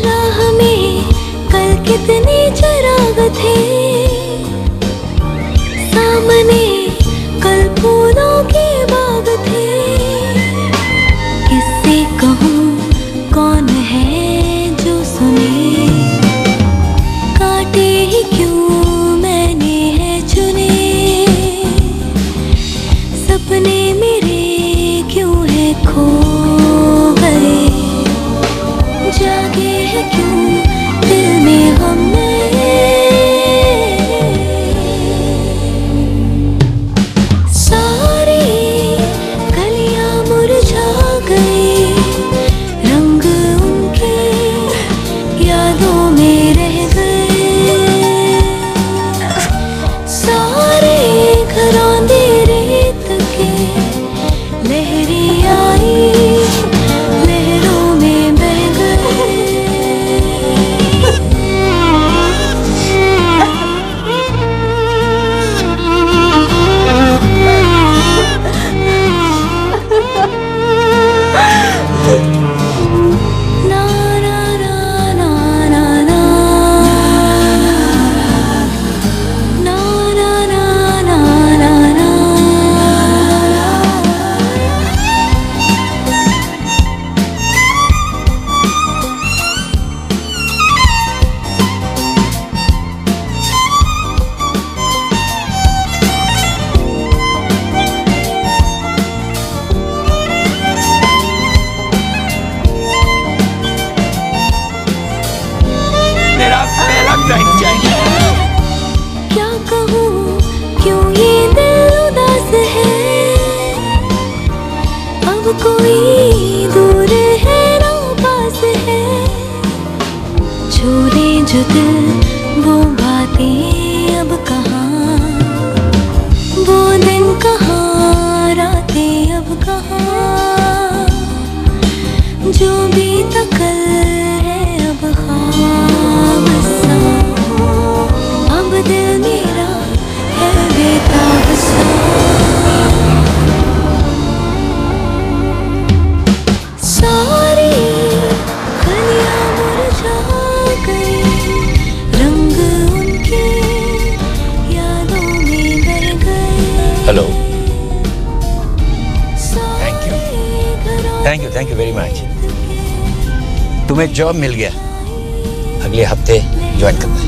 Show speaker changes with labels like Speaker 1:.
Speaker 1: राह में कल कितने चिराग थे, सामने कल फूलों के बाग थे। किससे कहूँ कौन है जो सुने, काटे ही क्यों मैंने है चुने। सपने मेरे क्यों है खो गए, जागे है क्यों दिल में हम सारी कलियां मुरझा गई, रंग उनके यादों में रह गए। सारे घरौंदे रेत के लहरें आई, लहरों में बह गए। ना ना ना ना ना ना, ना ना ना ना ना ना।
Speaker 2: मेरा पहला ड्राइंग चाहिए।
Speaker 1: क्या कहूँ क्यों ये दिल उदास है, अब कोई दूर है ना पास है। छोड़े जो दिल वो बातें अब कहाँ, वो दिन कहाँ, रातें अब कहाँ। जो बीता कल है अब ख्वाब सा, अब दिल मेरा है बेताब सा। सारी कलियां मुरझा गई, रंग उनके यादों में बह गए।
Speaker 2: Hello, thank you very much. तुम्हें जॉब मिल गया, अगले हफ्ते ज्वाइन करना है।